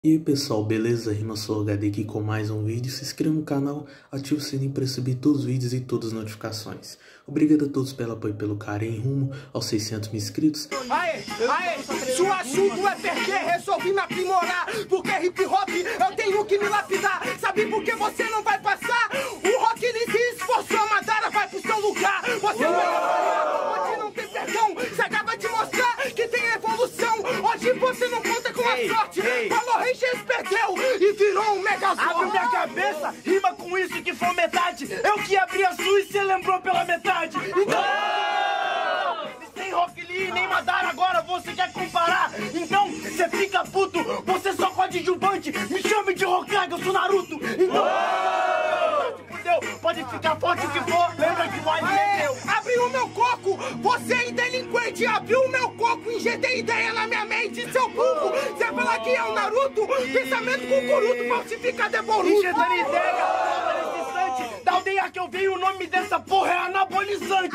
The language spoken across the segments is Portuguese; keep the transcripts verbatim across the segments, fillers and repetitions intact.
E aí pessoal, beleza? RimaSoloHD aqui com mais um vídeo. Se inscreva no canal, ative o sininho para receber todos os vídeos e todas as notificações. Obrigado a todos pelo apoio e pelo carinho rumo aos seiscentos mil inscritos. Aê, aê, se o assunto é perder, resolvi me aprimorar. Porque hip hop eu tenho que me lapidar. Sabe por que você não vai passar? O Rock ele se esforçou, a Madara vai pro seu lugar. Você não vai hoje não tem perdão. Saga vai te mostrar que tem evolução. Hoje você não conta com a ei, sorte. Falou Rangers perdeu e virou um megazord. Abre minha cabeça, rima com isso que foi metade. Eu que abri a sua e cê lembrou pela metade. Então, oh! Sem Rock Lee nem Madara agora você quer comparar. Então cê fica puto, você só coadjuvante. Me chame de Hokage, eu sou Naruto. Então, oh! Pode ficar forte o que for, lembra que nós entendeu. Abriu o meu coco, você é delinquente. Abriu o meu coco, injetei ideia na minha mente. Seu burro, você falar que é o Naruto. Pensamento cucuruto, falsifica devoluto. Injetando ideia, nesse instante. Da aldeia que eu venho, o nome dessa porra é anabolizante.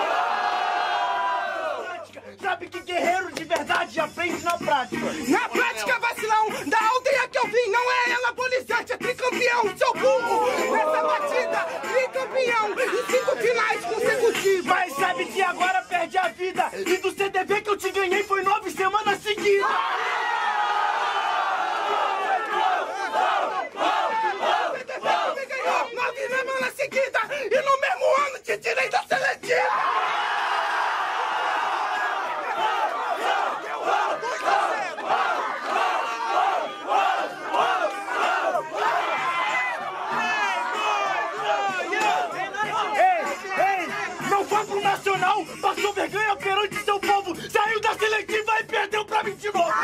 Sabe que guerreiro de verdade aprende na prática. Na prática, vacilão, da aldeia que eu vim, não é anabolizante, é tricampeão, seu burro. Nessa batida, tricampeão, em cinco finais consecutivas. Mas sabe que agora perde a vida. E do C D V que eu te ganhei foi nove semanas seguidas. Você ganhou nove semanas seguidas e no mesmo ano te tirei da seletiva. Nacional, passou vergonha perante seu povo, saiu da seletiva e perdeu pra mim de novo.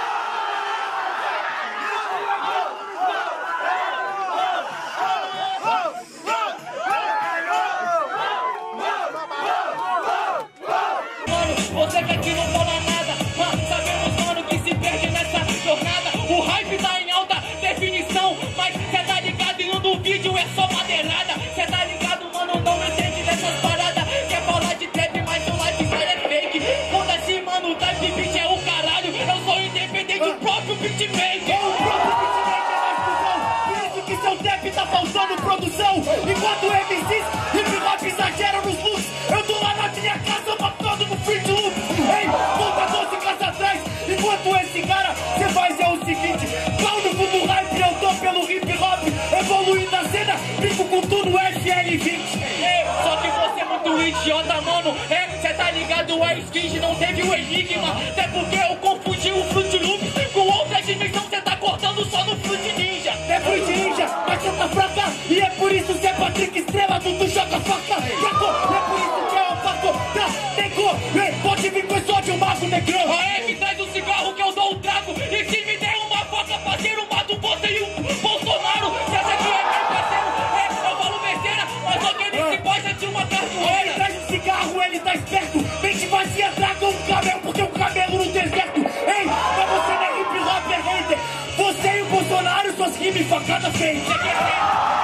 Você que aqui não fala nada, mas sabemos, mano, que se perde nessa jornada. O hype tá em alta definição, mas cê tá ligado e no vídeo é só madeirada. Cê tá ligado, mano, não entende dessas paradas. Quer falar de trap, mas o lifestyle é fake. Foda-se, mano, o type beat é o caralho. Eu sou independente, o próprio beatmaker. O próprio beatmaker é mais cuzão. Por isso que seu trap tá faltando produção. Enquanto M Cs hip hop exageram nos looks, eu tô lá na minha casa matando no free to loop. Ei, volta doze casas atrás. Enquanto esse cara, cê faz é o seguinte: pau no fundo hype, eu tô pelo hip hop. Evoluindo a cena, brinco com tudo F L vinte. Ei, só que você é muito idiota, mano. É, cê tá ligado, a Skins não teve o enigma. Até porque eu confundi o Fruit Loop com outra dimensão. Cê tá cortando só no Fruit Ninja. É Fruit Ninja, mas cê tá fraca. E é por isso que é Patrick Estrela, tudo joga faca. Fraco, é por isso que é o faco. Tá, negou, ei, pode vir com esse ódio, mago negrão. Aê, me traz um cigarro que eu dou um trago. E se me der uma faca, parceiro, mato você e o Bolsonaro. Cê acha que é meu parceiro? É, eu falo besteira, mas só que ele se gosta de uma cartoeira. Ele traz um cigarro, ele tá esperto. Mente vazia, traga um camelo, porque um camelo no deserto. Ei, mas você não é hip hop, é hater. Você e o Bolsonaro, suas rimas facadas feitas. Você quer ver?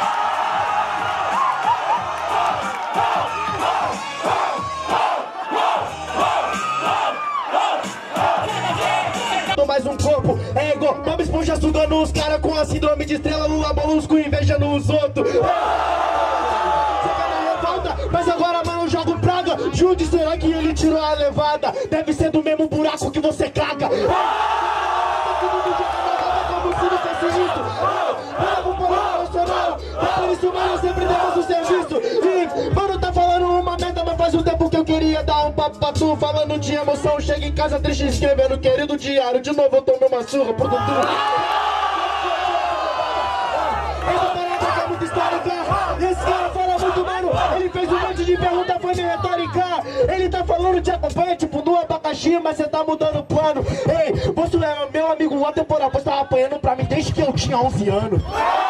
Mais um corpo, é igual Bob Esponja sugando os caras com a síndrome de estrela, Lula molusco invejando os outros. Você quer na revolta, mas agora mano joga praga. Jude, será que ele tirou a levada? Deve ser do mesmo buraco que você caga. Como se não fosse isso. Bravo para o nacional, é por isso mano sempre demos o serviço. E mano tá falando uma merda, mas faz um tempo que eu queria dar um papo pra tu. Falando de emoção, chega em casa triste escrevendo querido diário. De novo eu tomei uma surra por tudo. Essa parada é muito histórica. Esse cara fala muito, mano. Ele fez um monte de pergunta, foi meio retórica. Ele tá falando de acompanha, tipo no abacaxi, mas cê tá mudando o plano. Ei, você é meu amigo atemporal, você tava apanhando pra mim desde que eu tinha onze anos.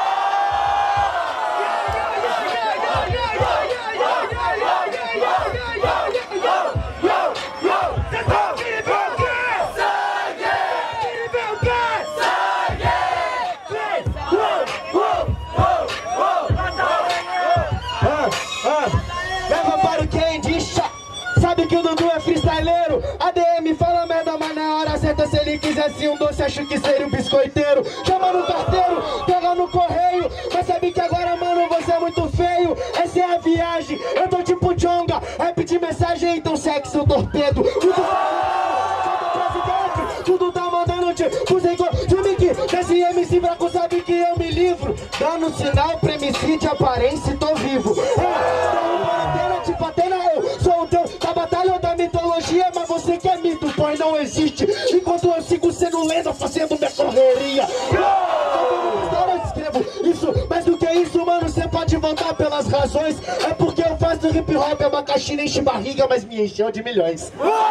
Leva para o quem diz, sabe que o Dudu é freestyleiro. A D M fala merda, mas na hora certa cê ele quisesse um doce, acho que seria um biscoiteiro. Chama no carteiro, pega no correio. Mas sabe que agora, mano, você é muito feio. Essa é a viagem, eu tô tipo Jonga. Rap de mensagem, então sexo torpedo. Tudo presidente, tudo tá mandando te pus igual filme que desse M C fraco sabe que eu me livro. Dando sinal pra M C de aparência e tô vivo. É, tipo Atena, eu sou o deus da batalha ou da mitologia. Mas você que é mito, pois não existe. Enquanto eu sigo sendo lenda, fazendo minha correria. Eu escrevo isso, mais do que isso, mano, você pode voltar pelas razões. É porque eu faço hip hop, abacaxi não enche barriga, mas me encheu de milhões.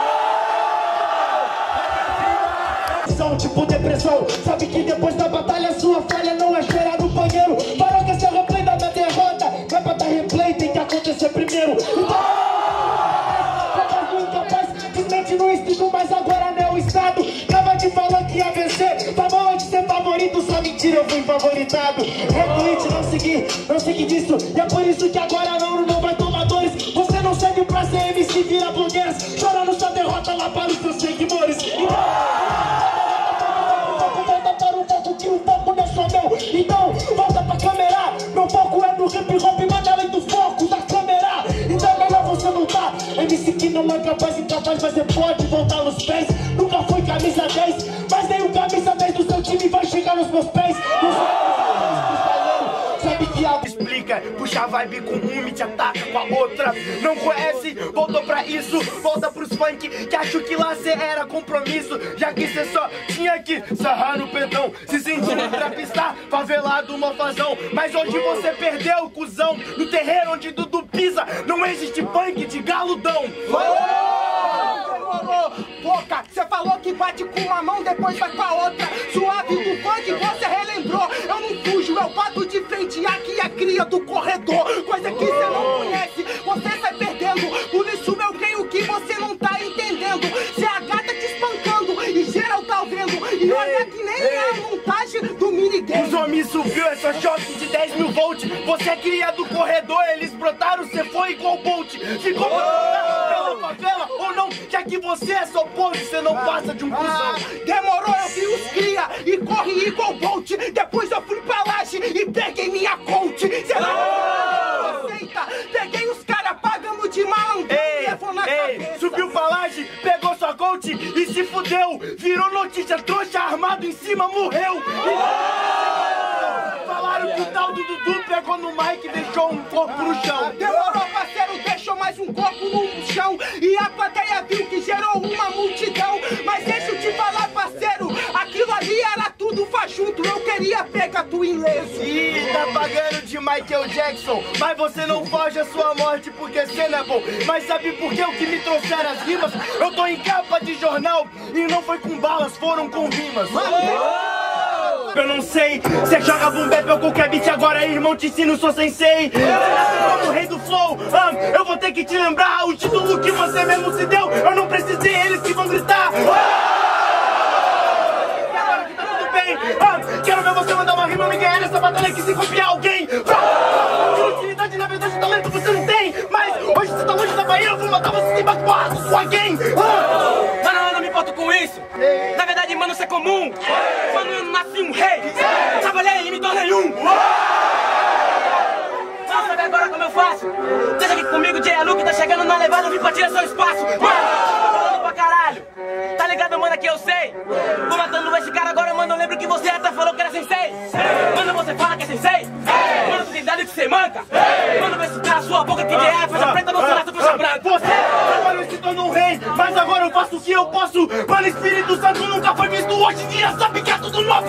São tipo depressão, sabe que depois da batalha sua falha não é gerar no banheiro. Para que esse replay da minha derrota, vai pra dar replay, tem que acontecer primeiro. Então, simplesmente não estudo, mas agora não é o estado. Tava te falando que ia vencer, tava onde ser favorito, só mentira, eu fui favoritado. Retweet, não segui, não segui disso. E é por isso que agora não, não vai tomar dores. Você não serve pra ser M C, vira blogueiras, chorando sua derrota lá para os seus seguidores. Então, volta pra câmera. Meu foco é no hip hop, mas além do foco da câmera. Então é melhor você lutar. M C que não é capaz, incapaz, mas você pode voltar nos pés. Nunca foi camisa dez, mas nem o camisa dez do seu time vai chegar nos meus pés. Sabe que a... Explica, puxa a vibe com uma e te ataca com a outra. Não conhece, voltou pra isso. Volta pros funk que acho que lá cê era compromisso. Já que cê só tinha que sarrar no pedão, se sentindo trapista, favelado, mofazão. Mas hoje você perdeu, cuzão. No terreiro onde Dudu pisa, não existe funk de galudão. Boca, cê falou que bate com uma mão, depois vai com a outra. Suave do funk, você relembrou. Eu não fujo, eu bato de frente. Aqui é cria do corredor, coisa que cê não conhece, você sai perdendo. Por isso eu creio que você não tá entendendo. Cê é a gata te espancando e geral tá vendo. E olha que nem é a montagem do minigame. Os homens subiu essa choque de dez mil volts. Você é cria do corredor, eles brotaram, cê foi igual Bolt. Ficou pela favela ou não? Já que você é só pose, você não passa de um cuzão. Ah, demorou, eu vi os cria e corri igual Bolt. Depois eu fui pra laje e peguei minha coach. Cê não aceita, peguei os caras pagando de malandro. Ei, levou na ei, cabeça. Subiu pra laje, pegou sua coach e se fudeu. Virou notícia, trouxa armado em cima, morreu. E... falaram que o tal do Dudu pegou no mic e deixou um corpo no chão. Demorou, parceiro, deixou mais um corpo no chão. E a plateia viu que gerou uma multidão. Mas deixa eu te falar, parceiro, aquilo ali era tudo faz junto. Eu queria pegar tu ileso. Ih, tá pagando de Michael Jackson, mas você não foge a sua morte porque cê não é bom. Mas sabe por que o que me trouxeram as rimas? Eu tô em capa de jornal e não foi com balas, foram com rimas. Eu não sei, cê joga boom bap ou qualquer beat agora, irmão, te ensino, sou sensei. Como o rei do flow, ah, eu vou ter que te lembrar o título que você mesmo se deu. Eu não precisei, eles que vão gritar. E agora que tá tudo bem, ah, quero ver você mandar uma rima, me ganhar nessa batalha que se copiar alguém. Utilidade, na verdade, talento você não tem. Mas hoje você tá longe da Bahia, eu vou matar você sem bate-porra com sua gang. Mano, eu não me importo com isso. Na verdade, mano, isso é comum. Mano, eu nasci um rei. Trabalhei e me tornei um. Mano, sabe agora como eu faço? Deixa aqui comigo, J. Luke tá chegando na levada, vim pra tirar seu espaço. Mano, tô falando pra caralho. Tá ligado, mano, que eu sei. Vou matando esse cara agora, mano, eu lembro que você até falou que era sensei. Mano, você fala que é sensei. Mano, tu tem dado que você manca. Mano, vai citar a sua boca que J A faixa preta, não será essa faixa branca. Você trabalhou se tornou um rei, mas agora eu faço o que eu posso. Mano, Espírito Santo nunca foi visto, hoje em dia sabe que é tudo nosso.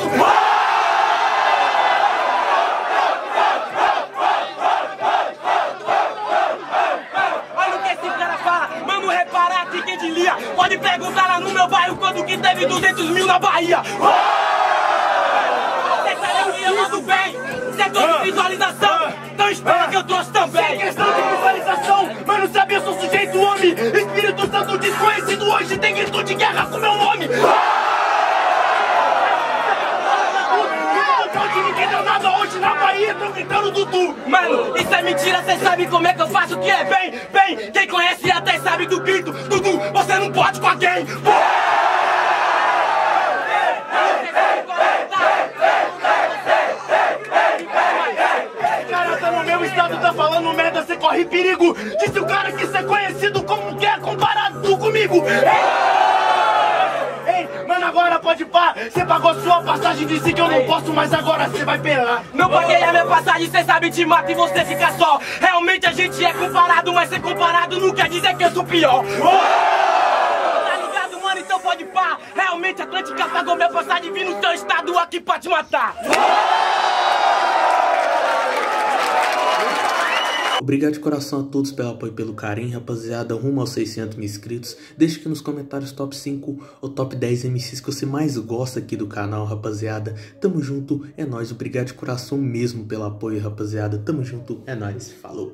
Pode perguntar lá no meu bairro quando que teve duzentos mil na Bahia. Cê sabe que eu mando bem, setor de visualização, então espera que eu trouxe também. Sem questão de visualização, mano, sabe, eu sou sujeito homem. Espírito Santo desconhecido hoje tem grito de guerra com meu nome. Ninguém deu nada hoje na Bahia, tão gritando Dudu. Mano, isso é mentira, cê sabe como é que eu faço o que é bem. Bem, quem conhece até sabe do grito. Dudu, você não pode com alguém. corre perigo. Disse o cara que ser conhecido como quer comparado tu comigo. Ei, ei, mano, agora pode pá. Você pagou sua passagem, disse que eu não posso, mas agora você vai pelar. Não paguei a minha passagem, cê sabe te mata e você fica só. Realmente a gente é comparado, mas ser comparado não quer dizer que eu sou pior. Tá ligado, mano? Então pode pá. Realmente a Atlântica pagou minha passagem, vim no seu estado aqui pra te matar. Obrigado de coração a todos pelo apoio e pelo carinho, rapaziada, rumo aos seiscentos mil inscritos. Deixe aqui nos comentários top cinco ou top dez M Cs que você mais gosta aqui do canal, rapaziada. Tamo junto, é nóis, obrigado de coração mesmo pelo apoio, rapaziada. Tamo junto, é nóis, falou.